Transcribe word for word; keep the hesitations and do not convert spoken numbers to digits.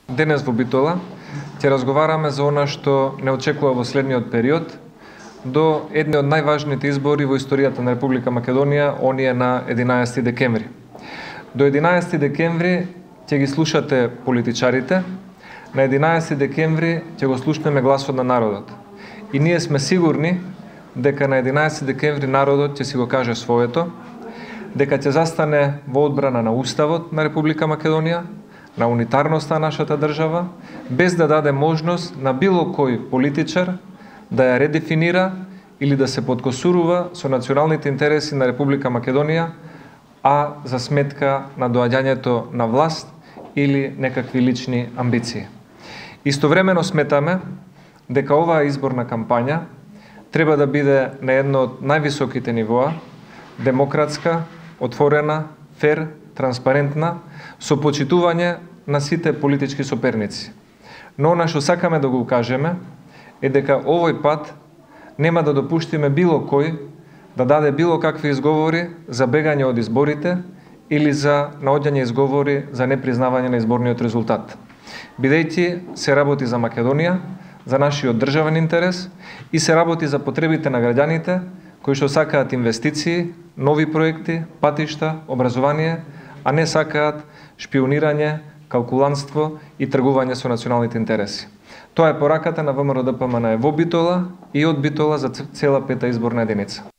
Денес во Битола ќе разговараме за она што не очекува во следниот период до едни од најважните избори во историјата на Република Македонија, оние на единаесети декември. До единаесети декември ќе ги слушате политичарите, на единаесети декември ќе го слушнеме гласот на народот. И ние сме сигурни дека на единаесети декември народот ќе си го каже своето, дека ќе застане во одбрана на Уставот на Република Македонија, на унитарноста на нашата држава, без да даде можност на било кој политичар да ја редефинира или да се подкосурува со националните интереси на Република Македонија, а за сметка на доаѓањето на власт или некакви лични амбиции. Истовремено сметаме дека оваа изборна кампања треба да биде на едно од највисоките нивоа, демократска, отворена, фер, транспарентна, со почитување на сите политички соперници. Но она што сакаме да го кажеме е дека овој пат нема да допуштиме било кој да даде било какви изговори за бегање од изборите или за наоѓање изговори за непризнавање на изборниот резултат. Бидејќи се работи за Македонија, за нашиот државен интерес и се работи за потребите на граѓаните кои што сакаат инвестиции, нови проекти, патишта, образование, а не сакаат шпионирање, калкулантство и тргување со националните интереси. Тоа е пораката на ВМРО ДПМН во Битола и од Битола за цела пета изборна единица.